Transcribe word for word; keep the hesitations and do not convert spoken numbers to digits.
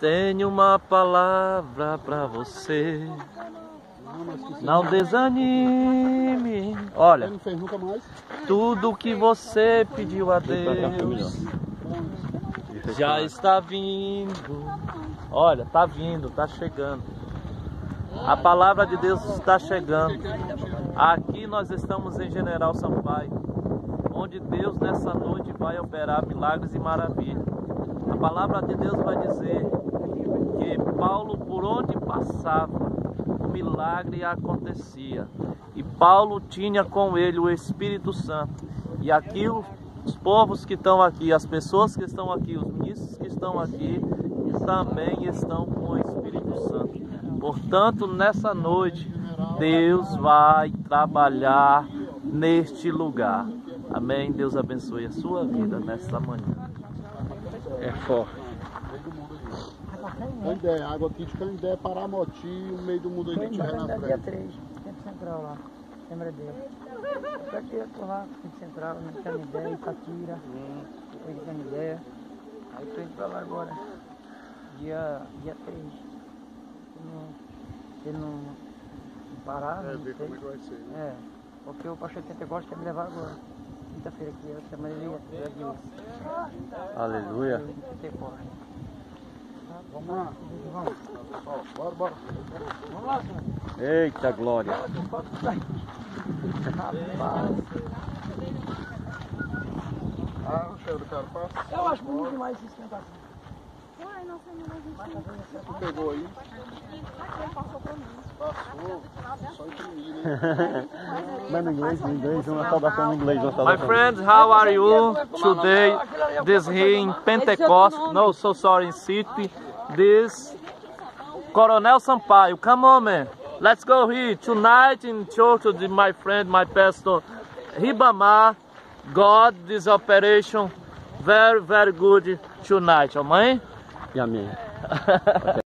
Tenho uma palavra pra você. Não desanime. Olha, tudo que você pediu a Deus já está vindo. Olha, tá vindo, tá chegando. A palavra de Deus está chegando. Aqui nós estamos em General Sampaio, onde Deus nessa noite vai operar milagres e maravilhas. A palavra de Deus vai dizer que Paulo, por onde passava, o milagre acontecia. E Paulo tinha com ele o Espírito Santo. E aqui os povos que estão aqui, as pessoas que estão aqui, os ministros que estão aqui, também estão com o Espírito Santo. Portanto, nessa noite, Deus vai trabalhar neste lugar. Amém? Deus abençoe a sua vida nesta manhã. É forte. Canindé, água aqui de Canindé, Paramoti, o meio do mundo aí que tiver na frente. Dia três, Centro Central lá, lembra dele. Eu aqui, eu tô lá, Centro Central, no Canindé, Itatira, depois de Canindé. Aí tô indo pra lá agora, dia, dia três. Se não, não parar, É, não ver sei. como é que vai ser. Né? É, porque o pastor Pentecostes quer me levar agora. Quinta-feira aqui, eu semana ele ia de hoje. Aleluia. Vamos lá. Vamos. Pessoal, bora, bora. Vamos lá, senhor. Eita glória. Rapaz. Ah, o cheiro do cara passa. Eu acho bonito demais esse negócio. Uai, não sei, mas a gente... Tu pegou aí? Aqui, passou pra mim. Passou. Só imprimir, né? Mas em inglês, em inglês, uma saudação em inglês. Uma My saudação. friends, how are you today? This here in Pentecost, no, so sorry, in city. This Coronel Sampaio. Come on, man. Let's go here tonight in church with my friend, my pastor Ribamar. God, this operation very, very good tonight. Amém? E amém.